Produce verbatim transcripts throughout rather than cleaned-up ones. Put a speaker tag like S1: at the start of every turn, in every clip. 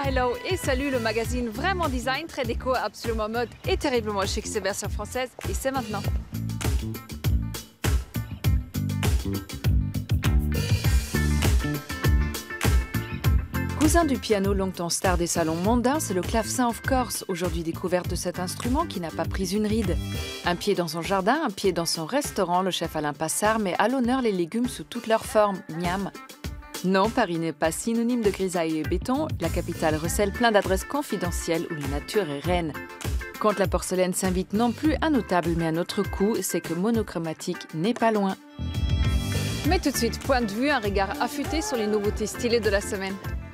S1: hello et salut le magazine vraiment design, très déco, absolument mode et terriblement chic, c'est version française et c'est maintenant. Cousin du piano, longtemps star des salons mondains, c'est le clavecin of course, aujourd'hui découverte de cet instrument qui n'a pas pris une ride. Un pied dans son jardin, un pied dans son restaurant, le chef Alain Passard met à l'honneur les légumes sous toutes leurs formes, miam. Non, Paris n'est pas synonyme de grisaille et béton, la capitale recèle plein d'adresses confidentielles où la nature est reine. Quand la porcelaine s'invite non plus à nos tables mais à notre cou, c'est que monochromatique n'est pas loin. Mais tout de suite, point de vue, un regard affûté sur les nouveautés stylées de la semaine.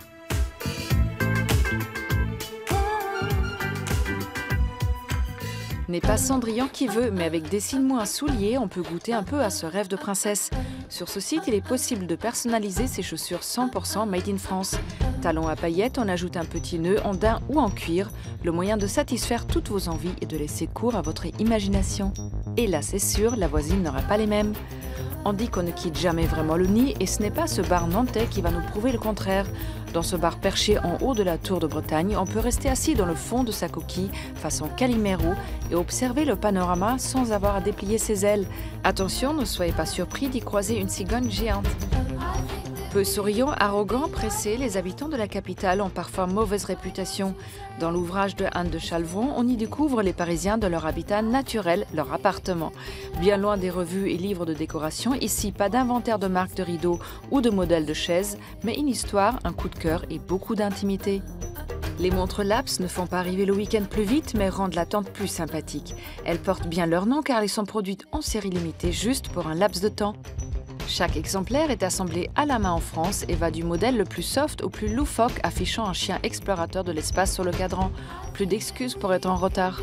S1: N'est pas Cendrillon qui veut, mais avec Dessine-moi un soulier, on peut goûter un peu à ce rêve de princesse. Sur ce site, il est possible de personnaliser ses chaussures cent pour cent made in France. Talons à paillettes, on ajoute un petit nœud en daim ou en cuir, le moyen de satisfaire toutes vos envies et de laisser cours à votre imagination. Et là, c'est sûr, la voisine n'aura pas les mêmes. On dit qu'on ne quitte jamais vraiment le nid et ce n'est pas ce bar nantais qui va nous prouver le contraire. Dans ce bar perché en haut de la tour de Bretagne, on peut rester assis dans le fond de sa coquille, façon Calimero, et observer le panorama sans avoir à déplier ses ailes. Attention, ne soyez pas surpris d'y croiser une cigogne géante. Peu souriants, arrogants, pressés, les habitants de la capitale ont parfois mauvaise réputation. Dans l'ouvrage de Anne de Chalvron, on y découvre les Parisiens de leur habitat naturel, leur appartement. Bien loin des revues et livres de décoration, ici pas d'inventaire de marques de rideaux ou de modèles de chaises, mais une histoire, un coup de cœur et beaucoup d'intimité. Les montres Laps ne font pas arriver le week-end plus vite, mais rendent l'attente plus sympathique. Elles portent bien leur nom car elles sont produites en série limitée juste pour un laps de temps. Chaque exemplaire est assemblé à la main en France et va du modèle le plus soft au plus loufoque affichant un chien explorateur de l'espace sur le cadran. Plus d'excuses pour être en retard.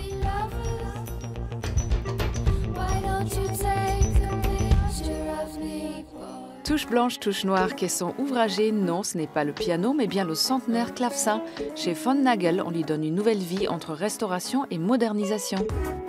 S1: Touche blanche, touche noire, caisson ouvragé, non, ce n'est pas le piano, mais bien le centenaire clavecin. Chez Von Nagel, on lui donne une nouvelle vie entre restauration et modernisation.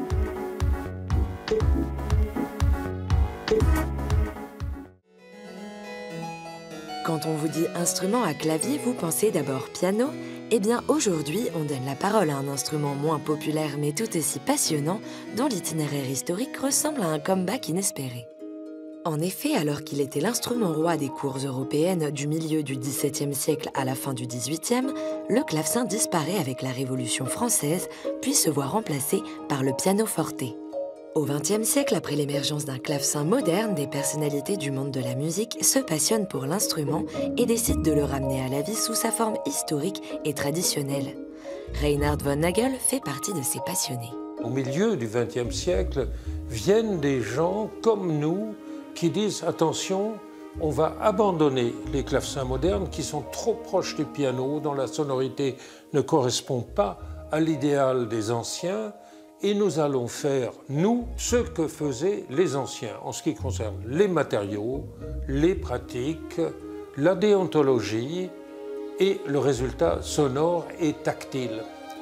S2: Quand on vous dit instrument à clavier, vous pensez d'abord piano? Eh bien aujourd'hui, on donne la parole à un instrument moins populaire mais tout aussi passionnant, dont l'itinéraire historique ressemble à un comeback inespéré. En effet, alors qu'il était l'instrument roi des cours européennes du milieu du dix-septième siècle à la fin du dix-huitième, le clavecin disparaît avec la Révolution française, puis se voit remplacé par le pianoforte. Au vingtième siècle, après l'émergence d'un clavecin moderne, des personnalités du monde de la musique se passionnent pour l'instrument et décident de le ramener à la vie sous sa forme historique et traditionnelle. Reinhard von Nagel fait partie de ces passionnés.
S3: Au milieu du vingtième siècle, viennent des gens comme nous qui disent « Attention, on va abandonner les clavecins modernes qui sont trop proches du piano, dont la sonorité ne correspond pas à l'idéal des anciens. » Et nous allons faire, nous, ce que faisaient les anciens, en ce qui concerne les matériaux, les pratiques, la déontologie et le résultat sonore et tactile.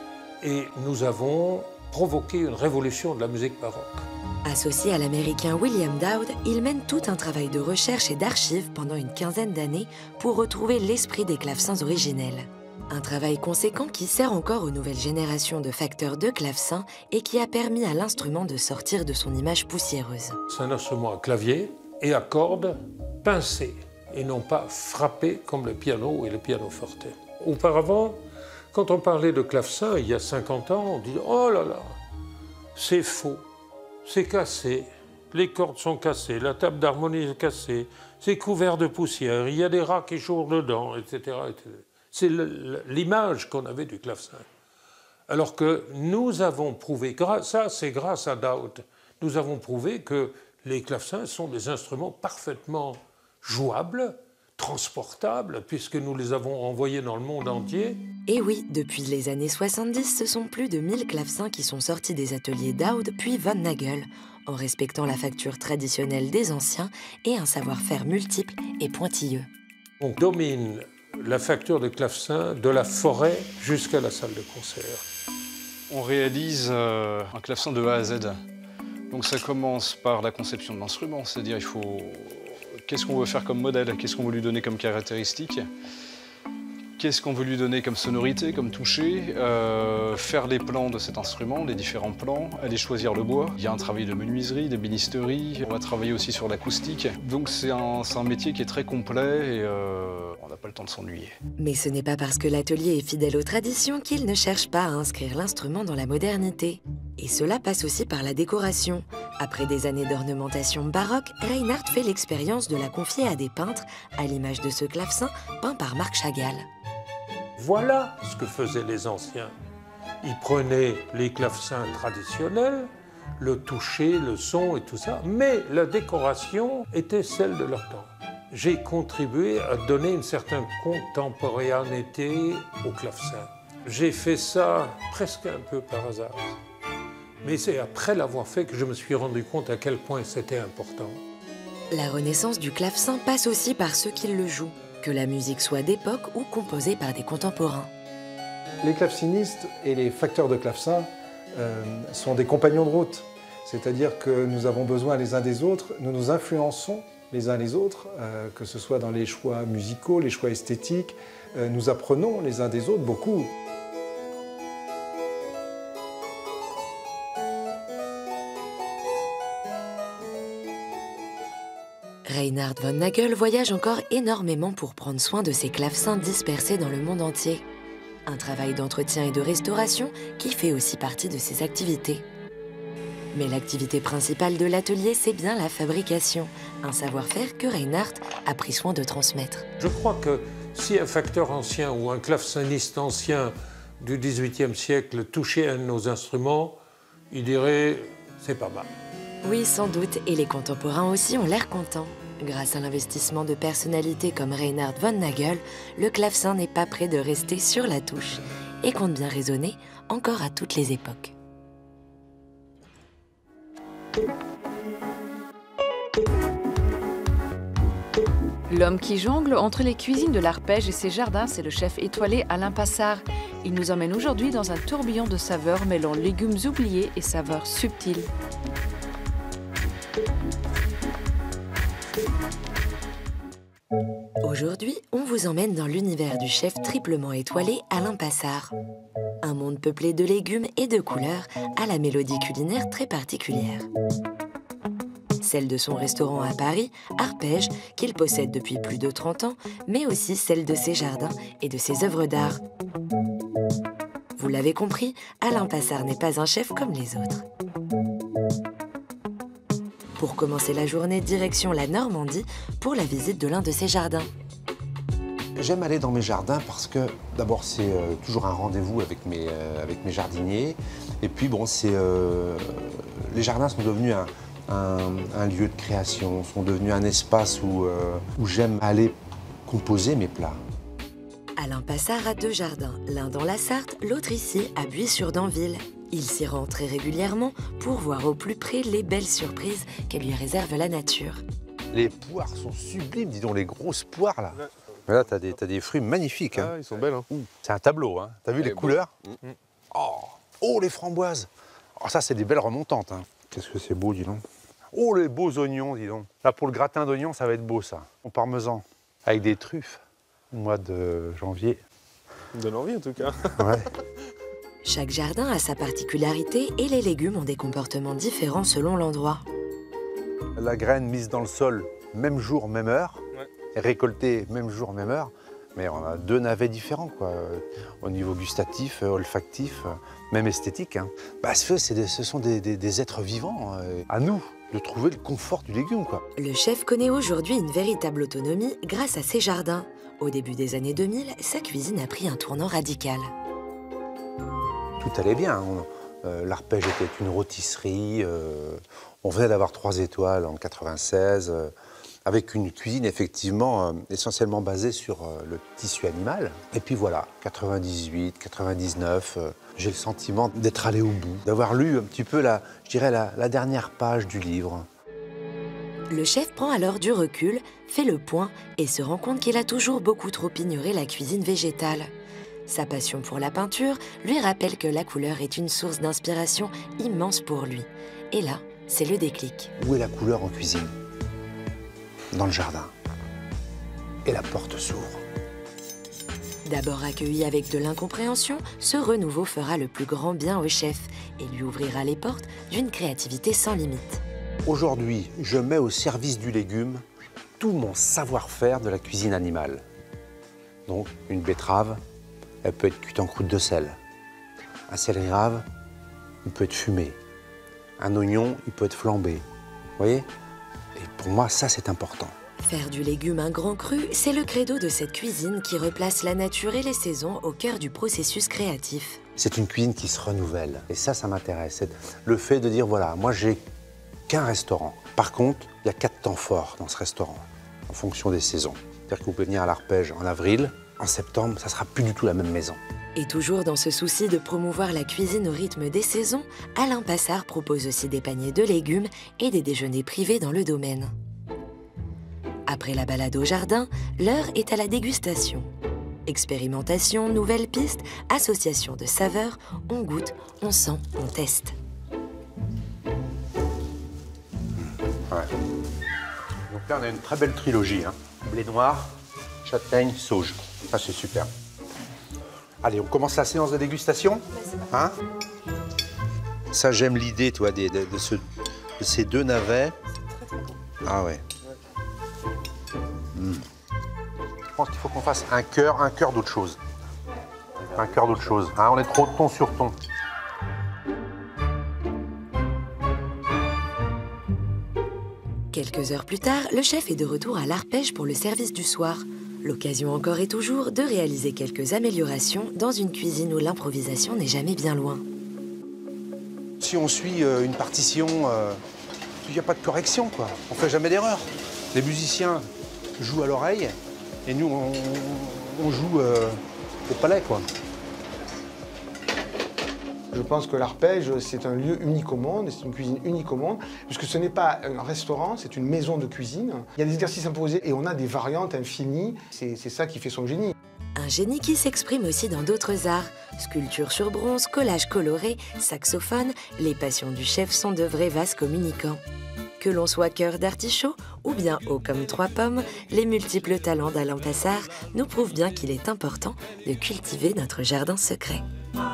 S3: Et nous avons provoqué une révolution de la musique baroque.
S2: Associé à l'américain William Dowd, il mène tout un travail de recherche et d'archives pendant une quinzaine d'années pour retrouver l'esprit des clavecins originels. Un travail conséquent qui sert encore aux nouvelles générations de facteurs de clavecin et qui a permis à l'instrument de sortir de son image poussiéreuse.
S3: C'est un instrument à clavier et à cordes pincées et non pas frappées comme le piano et le pianoforte. Auparavant, quand on parlait de clavecin, il y a cinquante ans, on dit « Oh là là, c'est faux, c'est cassé, les cordes sont cassées, la table d'harmonie est cassée, c'est couvert de poussière, il y a des rats qui courent dedans, et cetera et cetera » C'est l'image qu'on avait du clavecin. Alors que nous avons prouvé, ça c'est grâce à Dowd, nous avons prouvé que les clavecins sont des instruments parfaitement jouables, transportables, puisque nous les avons envoyés dans le monde entier.
S2: Et oui, depuis les années soixante-dix, ce sont plus de mille clavecins qui sont sortis des ateliers Dowd puis Von Nagel, en respectant la facture traditionnelle des anciens et un savoir-faire multiple et pointilleux.
S3: On domine la facture de clavecin de la forêt jusqu'à la salle de concert.
S4: On réalise euh, un clavecin de A à Z. Donc ça commence par la conception de l'instrument, c'est-à-dire il faut qu'est-ce qu'on veut faire comme modèle, qu'est-ce qu'on veut lui donner comme caractéristique, Qu'est-ce qu'on veut lui donner comme sonorité, comme toucher, euh, faire les plans de cet instrument, les différents plans, aller choisir le bois. Il y a un travail de menuiserie, d'ébénisterie, on va travailler aussi sur l'acoustique. Donc c'est un, c'est un métier qui est très complet et euh, on n'a pas le temps de s'ennuyer.
S2: Mais ce n'est pas parce que l'atelier est fidèle aux traditions qu'il ne cherche pas à inscrire l'instrument dans la modernité. Et cela passe aussi par la décoration. Après des années d'ornementation baroque, Reinhardt fait l'expérience de la confier à des peintres, à l'image de ce clavecin peint par Marc Chagall.
S3: Voilà ce que faisaient les anciens. Ils prenaient les clavecins traditionnels, le toucher, le son et tout ça, mais la décoration était celle de leur temps. J'ai contribué à donner une certaine contemporanéité au clavecin. J'ai fait ça presque un peu par hasard. Mais c'est après l'avoir fait que je me suis rendu compte à quel point c'était important.
S2: La renaissance du clavecin passe aussi par ceux qui le jouent, que la musique soit d'époque ou composée par des contemporains.
S5: Les clavecinistes et les facteurs de clavecin euh, sont des compagnons de route. C'est-à-dire que nous avons besoin les uns des autres, nous nous influençons les uns les autres, euh, que ce soit dans les choix musicaux, les choix esthétiques. Euh, nous apprenons les uns des autres beaucoup.
S2: Reinhard von Nagel voyage encore énormément pour prendre soin de ses clavecins dispersés dans le monde entier. Un travail d'entretien et de restauration qui fait aussi partie de ses activités. Mais l'activité principale de l'atelier, c'est bien la fabrication, un savoir-faire que Reinhard a pris soin de transmettre.
S3: Je crois que si un facteur ancien ou un claveciniste ancien du dix-huitième siècle touchait un de nos instruments, il dirait « c'est pas mal ».
S2: Oui, sans doute, et les contemporains aussi ont l'air contents. Grâce à l'investissement de personnalités comme Reinhard von Nagel, le clavecin n'est pas près de rester sur la touche et compte bien résonner encore à toutes les époques.
S1: L'homme qui jongle entre les cuisines de l'Arpège et ses jardins, c'est le chef étoilé Alain Passard. Il nous emmène aujourd'hui dans un tourbillon de saveurs mêlant légumes oubliés et saveurs subtiles.
S2: Aujourd'hui, on vous emmène dans l'univers du chef triplement étoilé Alain Passard. Un monde peuplé de légumes et de couleurs à la mélodie culinaire très particulière. Celle de son restaurant à Paris, Arpège, qu'il possède depuis plus de trente ans, mais aussi celle de ses jardins et de ses œuvres d'art. Vous l'avez compris, Alain Passard n'est pas un chef comme les autres. Pour commencer la journée, direction la Normandie pour la visite de l'un de ses jardins.
S6: J'aime aller dans mes jardins parce que d'abord c'est euh, toujours un rendez-vous avec mes, euh, avec mes jardiniers. Et puis bon, c'est euh, les jardins sont devenus un, un, un lieu de création, sont devenus un espace où, euh, où j'aime aller composer mes plats.
S2: Alain Passard a deux jardins, l'un dans la Sarthe, l'autre ici à Buis-sur-Danville. Il s'y rend très régulièrement pour voir au plus près les belles surprises que lui réserve la nature.
S6: Les poires sont sublimes, dis donc, les grosses poires là. Mais là, t'as des, t'as des fruits magnifiques. Hein.
S7: Ah, ils sont belles. Hein.
S6: C'est un tableau, hein. T'as vu
S7: Elle
S6: les
S7: est
S6: couleurs?
S7: Mmh.
S6: Oh, oh, les framboises. Oh, ça, c'est des belles remontantes. Hein. Qu'est-ce que c'est beau, dis donc. Oh, les beaux oignons, dis donc. Là, pour le gratin d'oignons, ça va être beau, ça. Au parmesan, avec des truffes, au mois de janvier.
S7: Ça me donne envie, en tout cas.
S6: Ouais.
S2: Chaque jardin a sa particularité et les légumes ont des comportements différents selon l'endroit.
S6: La graine mise dans le sol, même jour, même heure.
S7: Ouais.
S6: Et récoltée, même jour, même heure. Mais on a deux navets différents, quoi. Au niveau gustatif, olfactif, même esthétique. Hein. Bah, c'est des, ce sont des, des, des êtres vivants. Euh, à nous de trouver le confort du légume, quoi.
S2: Le chef connaît aujourd'hui une véritable autonomie grâce à ses jardins. Au début des années deux mille, sa cuisine a pris un tournant radical.
S6: Tout allait bien. Euh, L'Arpège était une rôtisserie. Euh, on venait d'avoir trois étoiles en quatre-vingt-seize, euh, avec une cuisine effectivement euh, essentiellement basée sur euh, le tissu animal. Et puis voilà, quatre-vingt-dix-huit, quatre-vingt-dix-neuf, euh, j'ai le sentiment d'être allé au bout, d'avoir lu un petit peu la, je dirais la, la dernière page du livre.
S2: Le chef prend alors du recul, fait le point et se rend compte qu'il a toujours beaucoup trop ignoré la cuisine végétale. Sa passion pour la peinture lui rappelle que la couleur est une source d'inspiration immense pour lui. Et là, c'est le déclic.
S6: Où est la couleur en cuisine? Dans le jardin. Et la porte s'ouvre.
S2: D'abord accueilli avec de l'incompréhension, ce renouveau fera le plus grand bien au chef et lui ouvrira les portes d'une créativité sans limite.
S6: Aujourd'hui, je mets au service du légume tout mon savoir-faire de la cuisine animale. Donc, une betterave, elle peut être cuite en croûte de sel. Un céleri rave, il peut être fumé. Un oignon, il peut être flambé. Vous voyez? Et pour moi, ça, c'est important.
S2: Faire du légume un grand cru, c'est le credo de cette cuisine qui replace la nature et les saisons au cœur du processus créatif.
S6: C'est une cuisine qui se renouvelle. Et ça, ça m'intéresse. C'est le fait de dire, voilà, moi, j'ai qu'un restaurant. Par contre, il y a quatre temps forts dans ce restaurant, en fonction des saisons. C'est-à-dire que vous pouvez venir à l'Arpège en avril, en septembre, ça sera plus du tout la même maison.
S2: Et toujours dans ce souci de promouvoir la cuisine au rythme des saisons, Alain Passard propose aussi des paniers de légumes et des déjeuners privés dans le domaine. Après la balade au jardin, l'heure est à la dégustation. Expérimentation, nouvelles pistes, association de saveurs, on goûte, on sent, on teste.
S6: Ouais. Donc là, on a une très belle trilogie. Hein. Blé noir, châtaigne, sauge. Ça, c'est super. Allez, on commence la séance de dégustation. Hein? Ça, j'aime l'idée, toi, de, de, de, ce, de ces deux navets. Ah ouais. Mmh. Je pense qu'il faut qu'on fasse un cœur, un cœur d'autre chose. Un cœur d'autre chose. Hein, on est trop ton sur ton.
S2: Quelques heures plus tard, le chef est de retour à l'Arpège pour le service du soir. L'occasion encore et toujours de réaliser quelques améliorations dans une cuisine où l'improvisation n'est jamais bien loin.
S6: Si on suit euh, une partition, euh, il n'y a pas de correction, quoi. On ne fait jamais d'erreur. Les musiciens jouent à l'oreille et nous, on, on joue euh, au palais, quoi.
S8: Je pense que l'Arpège, c'est un lieu unique au monde, c'est une cuisine unique au monde, puisque ce n'est pas un restaurant, c'est une maison de cuisine. Il y a des exercices imposés et on a des variantes infinies. C'est ça qui fait son génie.
S2: Un génie qui s'exprime aussi dans d'autres arts. Sculpture sur bronze, collage coloré, saxophone, les passions du chef sont de vrais vases communicants. Que l'on soit cœur d'artichaut ou bien haut comme trois pommes, les multiples talents d'Alain Passard nous prouvent bien qu'il est important de cultiver notre jardin secret.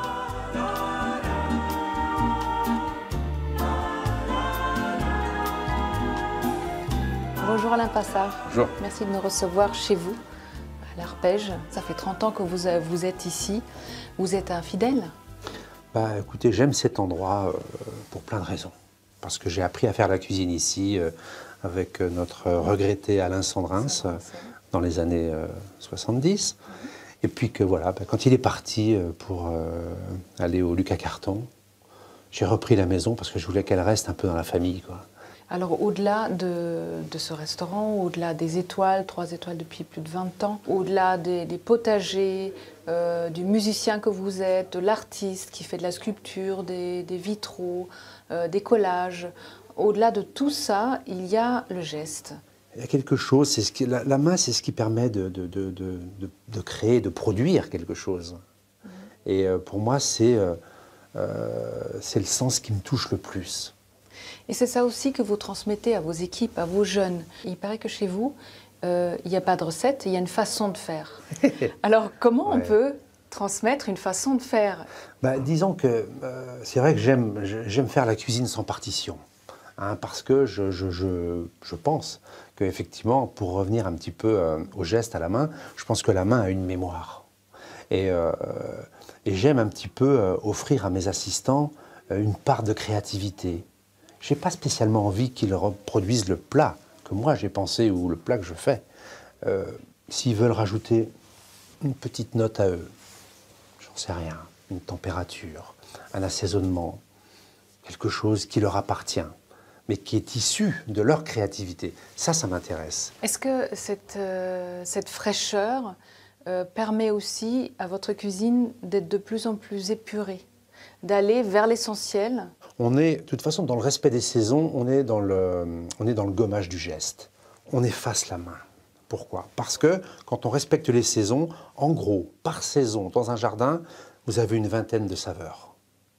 S9: Bonjour Alain Passard.
S6: Bonjour.
S9: Merci de nous recevoir chez vous, à l'Arpège. Ça fait trente ans que vous, vous êtes ici. Vous êtes un fidèle?
S6: Bah, écoutez, j'aime cet endroit euh, pour plein de raisons. Parce que j'ai appris à faire la cuisine ici euh, avec notre regretté Alain Sandrins euh, dans les années euh, soixante-dix. Et puis que voilà, bah, quand il est parti euh, pour euh, aller au Lucas Carton, j'ai repris la maison parce que je voulais qu'elle reste un peu dans la famille, quoi.
S9: Alors au-delà de, de ce restaurant, au-delà des étoiles, trois étoiles depuis plus de vingt ans, au-delà des, des potagers, euh, du musicien que vous êtes, de l'artiste qui fait de la sculpture, des, des vitraux, euh, des collages, au-delà de tout ça, il y a le geste.
S6: Il y a quelque chose, c'est ce qui, la, la main, c'est ce qui permet de, de, de, de, de créer, de produire quelque chose. Mmh. Et euh, pour moi, c'est euh, euh, c'est le sens qui me touche le plus.
S9: Et c'est ça aussi que vous transmettez à vos équipes, à vos jeunes. Il paraît que chez vous, euh, il n'y a pas de recette, il y a une façon de faire. Alors comment ouais. on peut transmettre une façon de faire?
S6: Bah, disons que euh, c'est vrai que j'aime j'aime faire la cuisine sans partition. Hein, parce que je, je, je, je pense qu'effectivement, pour revenir un petit peu euh, au geste, à la main, je pense que la main a une mémoire. Et, euh, et j'aime un petit peu euh, offrir à mes assistants euh, une part de créativité. Je n'ai pas spécialement envie qu'ils reproduisent le plat que moi j'ai pensé ou le plat que je fais. Euh, S'ils veulent rajouter une petite note à eux, j'en sais rien, une température, un assaisonnement, quelque chose qui leur appartient, mais qui est issu de leur créativité, ça, ça m'intéresse.
S9: Est-ce que cette, euh, cette fraîcheur euh, permet aussi à votre cuisine d'être de plus en plus épurée, d'aller vers l'essentiel?
S6: On est, de toute façon, dans le respect des saisons, on est dans le, on est dans le gommage du geste. On efface la main. Pourquoi? Parce que quand on respecte les saisons, en gros, par saison, dans un jardin, vous avez une vingtaine de saveurs.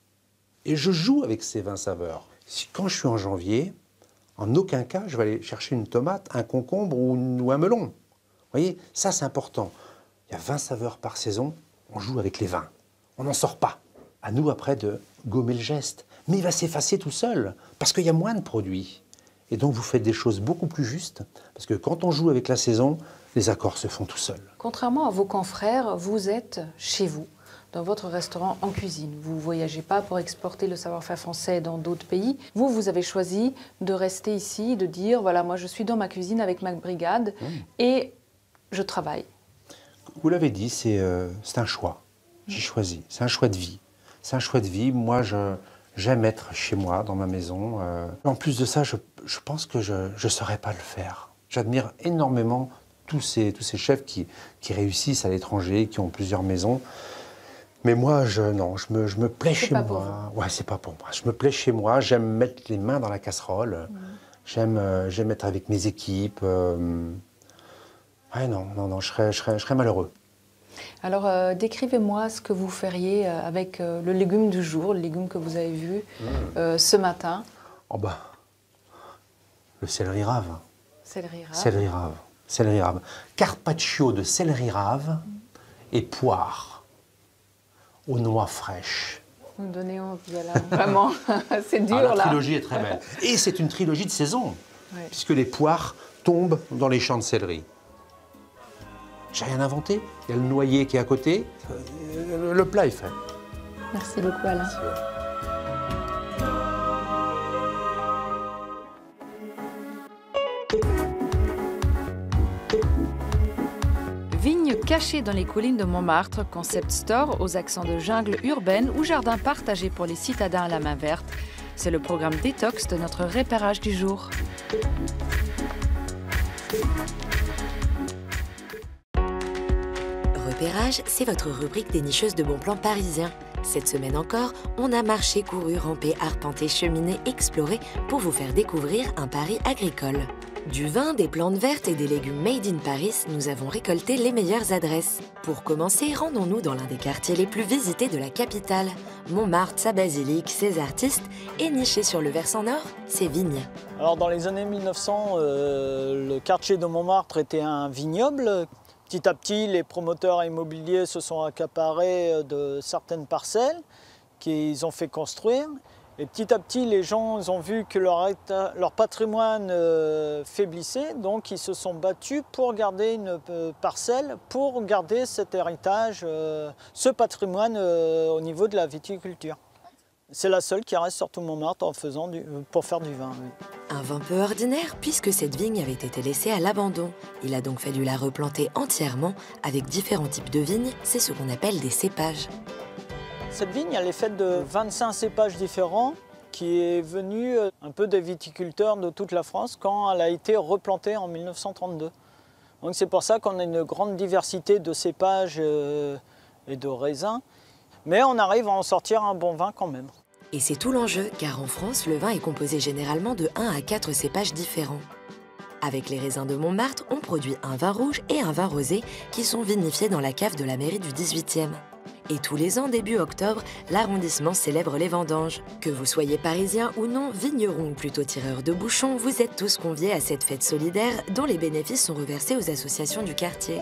S6: Et je joue avec ces vingt saveurs. Si, quand je suis en janvier, en aucun cas, je vais aller chercher une tomate, un concombre ou, une, ou un melon. Vous voyez, ça c'est important. Il y a vingt saveurs par saison, on joue avec les vins. On n'en sort pas. À nous, après, de gommer le geste. Mais il va s'effacer tout seul, parce qu'il y a moins de produits. Et donc, vous faites des choses beaucoup plus justes, parce que quand on joue avec la saison, les accords se font tout seuls.
S9: Contrairement à vos confrères, vous êtes chez vous, dans votre restaurant en cuisine. Vous ne voyagez pas pour exporter le savoir-faire français dans d'autres pays. Vous, vous avez choisi de rester ici, de dire, voilà, moi je suis dans ma cuisine avec ma brigade mmh. et je travaille.
S6: Vous l'avez dit, c'est euh, un choix. J'ai choisi. C'est un choix de vie. C'est un choix de vie. Moi, je, j'aime être chez moi, dans ma maison. Euh. En plus de ça, je, je pense que je ne saurais pas le faire. J'admire énormément tous ces, tous ces chefs qui, qui réussissent à l'étranger, qui ont plusieurs maisons. Mais moi, je, non, je me, je me plais chez moi. Ouais, c'est pas pour moi. Je me plais chez moi. J'aime mettre les mains dans la casserole. Mmh. J'aime, euh, j'aime être avec mes équipes. Euh... Ouais, non, non, non, je serais, je serais, je serais malheureux.
S9: Alors, euh, décrivez-moi ce que vous feriez avec euh, le légume du jour, le légume que vous avez vu mmh. euh, ce matin.
S6: Oh bah, le céleri rave.
S9: Céleri rave.
S6: Céleri rave. Céleri rave. Carpaccio de céleri rave mmh. et poire aux noix fraîches.
S9: Vous me donnez envie, là, vraiment. C'est dur,
S6: ah, la
S9: là.
S6: La trilogie est très belle. Et c'est une trilogie de saison, ouais. puisque les poires tombent dans les champs de céleri. J'ai rien inventé. Il y a le noyer qui est à côté. Le plat est fait.
S9: Merci beaucoup, Alain.
S1: Vignes cachées dans les collines de Montmartre, concept store aux accents de jungle urbaine ou jardin partagé pour les citadins à la main verte. C'est le programme détox de notre repérage du jour.
S2: Repérage, c'est votre rubrique des nicheuses de bons plans parisiens. Cette semaine encore, on a marché, couru, rampé, arpenté, cheminé, exploré pour vous faire découvrir un Paris agricole. Du vin, des plantes vertes et des légumes made in Paris, nous avons récolté les meilleures adresses. Pour commencer, rendons-nous dans l'un des quartiers les plus visités de la capitale. Montmartre, sa basilique, ses artistes, et niché sur le versant nord, ses vignes.
S10: Alors dans les années mille neuf cents, euh, le quartier de Montmartre était un vignoble. Petit à petit, les promoteurs immobiliers se sont accaparés de certaines parcelles qu'ils ont fait construire. Et petit à petit, les gens ils ont vu que leur, leur patrimoine euh, faiblissait, donc ils se sont battus pour garder une euh, parcelle, pour garder cet héritage, euh, ce patrimoine euh, au niveau de la viticulture. C'est la seule qui reste sur tout Montmartre en faisant du, pour faire du vin. Oui.
S2: Un vin peu ordinaire puisque cette vigne avait été laissée à l'abandon. Il a donc fallu la replanter entièrement avec différents types de vignes, c'est ce qu'on appelle des cépages.
S10: Cette vigne, elle est faite de vingt-cinq cépages différents qui est venue un peu des viticulteurs de toute la France quand elle a été replantée en mille neuf cent trente-deux. Donc c'est pour ça qu'on a une grande diversité de cépages et de raisins, mais on arrive à en sortir un bon vin quand même.
S2: Et c'est tout l'enjeu, car en France, le vin est composé généralement de un à quatre cépages différents. Avec les raisins de Montmartre, on produit un vin rouge et un vin rosé qui sont vinifiés dans la cave de la mairie du dix-huitième. Et tous les ans, début octobre, l'arrondissement célèbre les vendanges. Que vous soyez parisien ou non, vigneron ou plutôt tireur de bouchons, vous êtes tous conviés à cette fête solidaire dont les bénéfices sont reversés aux associations du quartier.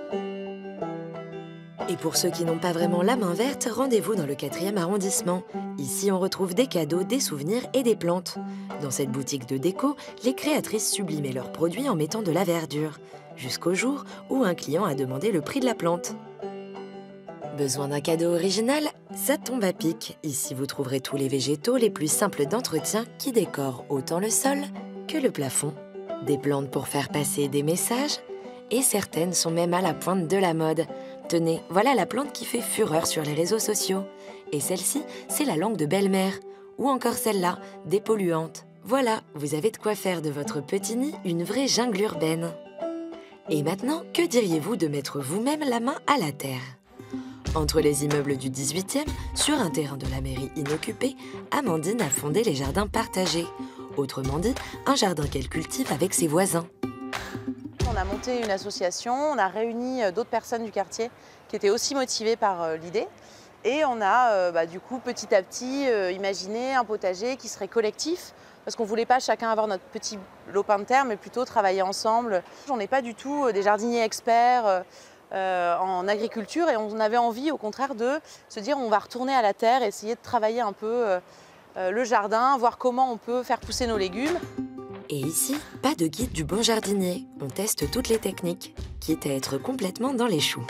S2: Et pour ceux qui n'ont pas vraiment la main verte, rendez-vous dans le quatrième arrondissement. Ici, on retrouve des cadeaux, des souvenirs et des plantes. Dans cette boutique de déco, les créatrices sublimaient leurs produits en mettant de la verdure, jusqu'au jour où un client a demandé le prix de la plante. Besoin d'un cadeau original? Ça tombe à pic. Ici, vous trouverez tous les végétaux les plus simples d'entretien qui décorent autant le sol que le plafond. Des plantes pour faire passer des messages, et certaines sont même à la pointe de la mode. Tenez, voilà la plante qui fait fureur sur les réseaux sociaux. Et celle-ci, c'est la langue de belle-mère. Ou encore celle-là, dépolluante. Voilà, vous avez de quoi faire de votre petit nid une vraie jungle urbaine. Et maintenant, que diriez-vous de mettre vous-même la main à la terre? Entre les immeubles du dix-huitième, sur un terrain de la mairie inoccupé, Amandine a fondé les jardins partagés. Autrement dit, un jardin qu'elle cultive avec ses voisins.
S11: On a monté une association, on a réuni d'autres personnes du quartier qui étaient aussi motivées par euh, l'idée. Et on a euh, bah, du coup petit à petit euh, imaginé un potager qui serait collectif, parce qu'on ne voulait pas chacun avoir notre petit lopin de terre, mais plutôt travailler ensemble. On n'est pas du tout des jardiniers experts. euh, en agriculture et on avait envie au contraire de se dire on va retourner à la terre, essayer de travailler un peu euh, euh, le jardin, voir comment on peut faire pousser nos légumes.
S2: Et ici, pas de guide du bon jardinier. On teste toutes les techniques, quitte à être complètement dans les choux.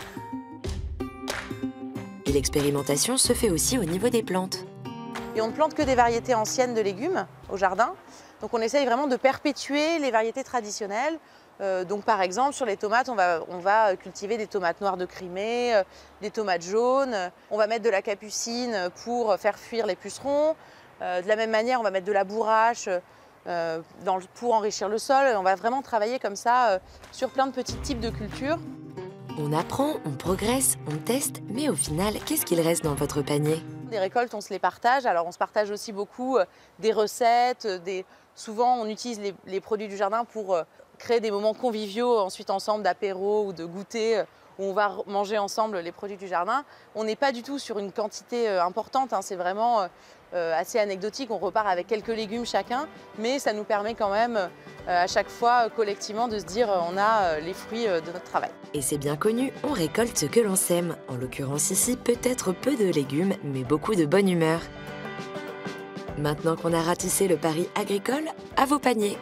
S2: Et l'expérimentation se fait aussi au niveau des plantes.
S11: Et on ne plante que des variétés anciennes de légumes au jardin. Donc on essaye vraiment de perpétuer les variétés traditionnelles. Euh, donc par exemple, sur les tomates, on va, on va cultiver des tomates noires de Crimée, euh, des tomates jaunes. On va mettre de la capucine pour faire fuir les pucerons. Euh, de la même manière, on va mettre de la bourrache euh, dans le, pour enrichir le sol. On va vraiment travailler comme ça euh, sur plein de petits types de cultures.
S2: On apprend, on progresse, on teste, mais au final, qu'est-ce qu'il reste dans votre panier?
S11: Des récoltes, on se les partage. Alors on se partage aussi beaucoup euh, des recettes. Des... Souvent, on utilise les, les produits du jardin pour euh, créer des moments conviviaux, ensuite ensemble d'apéro ou de goûter, euh, où on va manger ensemble les produits du jardin. On n'est pas du tout sur une quantité euh, importante, hein, c'est vraiment euh, assez anecdotique. On repart avec quelques légumes chacun, mais ça nous permet quand même euh, à chaque fois euh, collectivement de se dire euh, on a euh, les fruits euh, de notre travail.
S2: Et c'est bien connu, on récolte ce que l'on sème. En l'occurrence ici, peut-être peu de légumes, mais beaucoup de bonne humeur. Maintenant qu'on a ratissé le pari agricole, à vos paniers.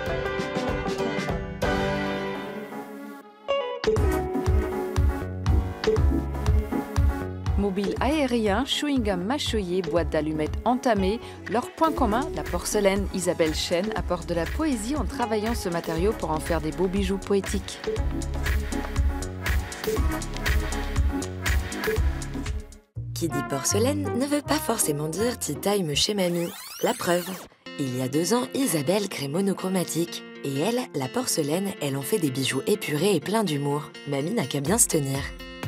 S1: Mobile aérien, chewing-gum mâchouillé, boîte d'allumettes entamée, leur point commun, la porcelaine. Isabelle Chêne apporte de la poésie en travaillant ce matériau pour en faire des beaux bijoux poétiques.
S2: Qui dit porcelaine ne veut pas forcément dire tea time chez mamie. La preuve, il y a deux ans, Isabelle crée Monochromatique. Et elle, la porcelaine, elle en fait des bijoux épurés et pleins d'humour. Mamie n'a qu'à bien se tenir.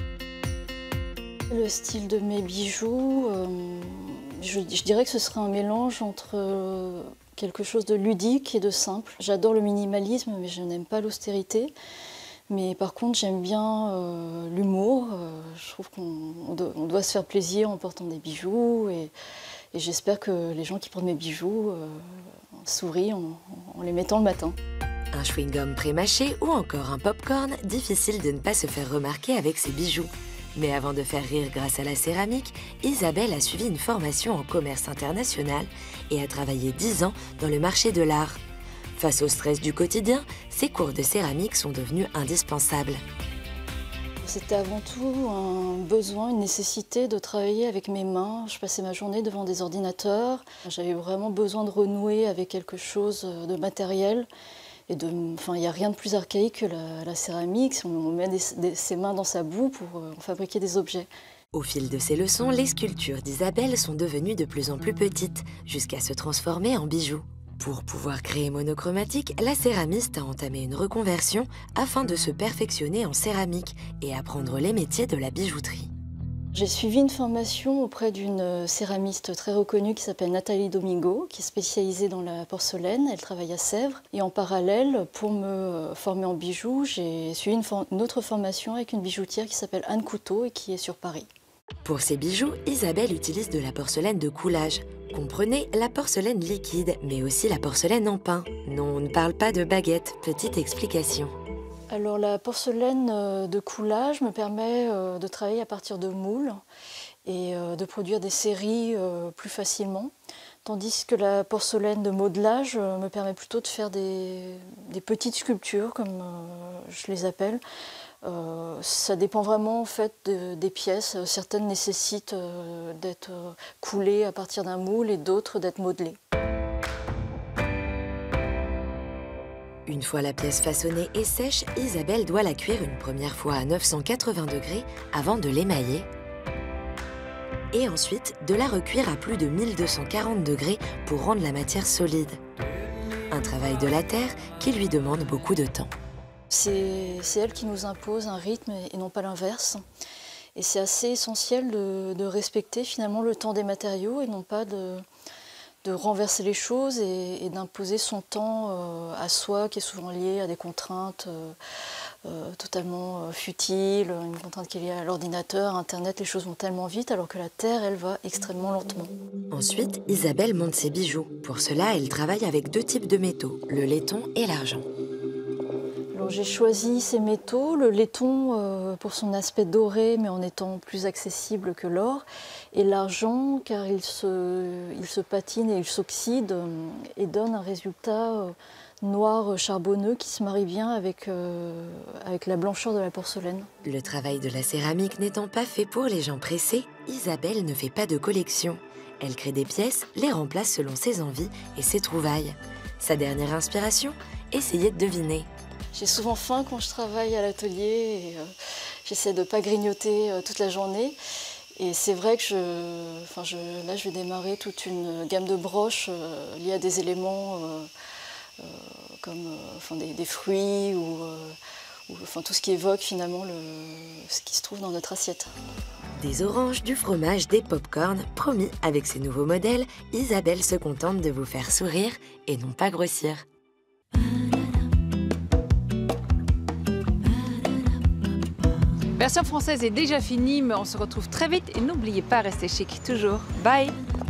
S12: Le style de mes bijoux, euh, je, je dirais que ce serait un mélange entre euh, quelque chose de ludique et de simple. J'adore le minimalisme, mais je n'aime pas l'austérité. Mais par contre, j'aime bien euh, l'humour. Euh, je trouve qu'on on doit, on doit se faire plaisir en portant des bijoux. Et, et j'espère que les gens qui portent mes bijoux euh, sourient en, en les mettant le matin.
S2: Un chewing-gum pré-mâché ou encore un pop-corn, difficile de ne pas se faire remarquer avec ses bijoux. Mais avant de faire rire grâce à la céramique, Isabelle a suivi une formation en commerce international et a travaillé dix ans dans le marché de l'art. Face au stress du quotidien, ces cours de céramique sont devenus indispensables.
S12: C'était avant tout un besoin, une nécessité de travailler avec mes mains. Je passais ma journée devant des ordinateurs. J'avais vraiment besoin de renouer avec quelque chose de matériel. Et de, enfin, il n'y a rien de plus archaïque que la, la céramique. On met des, des, ses mains dans sa boue pour euh, fabriquer des objets.
S2: Au fil de ces leçons, les sculptures d'Isabelle sont devenues de plus en plus petites, jusqu'à se transformer en bijoux. Pour pouvoir créer Monochromatique, la céramiste a entamé une reconversion afin de se perfectionner en céramique et apprendre les métiers de la bijouterie.
S12: J'ai suivi une formation auprès d'une céramiste très reconnue qui s'appelle Nathalie Domingo, qui est spécialisée dans la porcelaine. Elle travaille à Sèvres. Et en parallèle, pour me former en bijoux, j'ai suivi une, une autre formation avec une bijoutière qui s'appelle Anne Couteau et qui est sur Paris.
S2: Pour ses bijoux, Isabelle utilise de la porcelaine de coulage. Comprenez la porcelaine liquide, mais aussi la porcelaine en pain. Non, on ne parle pas de baguette. Petite explication.
S12: Alors la porcelaine de coulage me permet de travailler à partir de moules et de produire des séries plus facilement, tandis que la porcelaine de modelage me permet plutôt de faire des, des petites sculptures, comme je les appelle. Euh, ça dépend vraiment en fait de, des pièces. Certaines nécessitent d'être coulées à partir d'un moule et d'autres d'être modelées.
S2: Une fois la pièce façonnée et sèche, Isabelle doit la cuire une première fois à neuf cent quatre-vingts degrés avant de l'émailler. Et ensuite, de la recuire à plus de mille deux cent quarante degrés pour rendre la matière solide. Un travail de la terre qui lui demande beaucoup de temps.
S12: C'est elle qui nous impose un rythme et non pas l'inverse. Et c'est assez essentiel de, de respecter finalement le temps des matériaux et non pas de, de renverser les choses et, et d'imposer son temps euh, à soi, qui est souvent lié à des contraintes euh, euh, totalement euh, futiles, une contrainte qui est liée à l'ordinateur, Internet, les choses vont tellement vite, alors que la terre, elle va extrêmement lentement.
S2: Ensuite, Isabelle monte ses bijoux. Pour cela, elle travaille avec deux types de métaux, le laiton et l'argent.
S12: Alors j'ai choisi ces métaux, le laiton euh, pour son aspect doré mais en étant plus accessible que l'or, et l'argent car il se, il se patine et il s'oxyde euh, et donne un résultat euh, noir charbonneux qui se marie bien avec, euh, avec la blancheur de la porcelaine.
S2: Le travail de la céramique n'étant pas fait pour les gens pressés, Isabelle ne fait pas de collection. Elle crée des pièces, les remplace selon ses envies et ses trouvailles. Sa dernière inspiration, essayez de deviner.
S12: J'ai souvent faim quand je travaille à l'atelier et euh, j'essaie de ne pas grignoter euh, toute la journée. Et c'est vrai que je, enfin je, là, je vais démarrer toute une gamme de broches euh, liées à des éléments euh, euh, comme euh, enfin, des, des fruits ou, euh, ou enfin, tout ce qui évoque finalement le, ce qui se trouve dans notre assiette.
S2: Des oranges, du fromage, des pop-corn, promis, avec ces nouveaux modèles, Isabelle se contente de vous faire sourire et non pas grossir.
S1: Version française est déjà finie, mais on se retrouve très vite et n'oubliez pas, restez chic toujours. Bye!